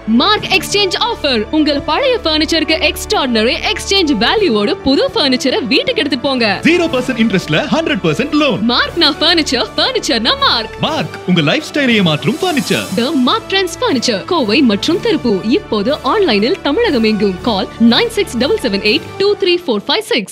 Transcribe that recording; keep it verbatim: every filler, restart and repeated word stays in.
Mark exchange offer. உங்கள் பழைய பர்னிச்சருக்கு extraordinary exchange வேல்யூவோட புது பர்னிச்சரை வீட்டுக்கு எடுத்துட்டு போங்க. ஜீரோ பர்சன்ட் இன்ட்ரெஸ்ட்ல ஹண்ட்ரட் பர்சன்ட் லோன். மார்க்னா பர்னிச்சர், பர்னிச்சர்னா மார்க். மார்க் உங்க லைஃப் ஸ்டைலையே மாற்றும் furniture. The Mark Trends furniture, Kovai மற்றும் திருப்பூர். இப்போது ஆன்லைனில் தமிழகம் எங்கும். Call nine six seven seven eight two three four five six.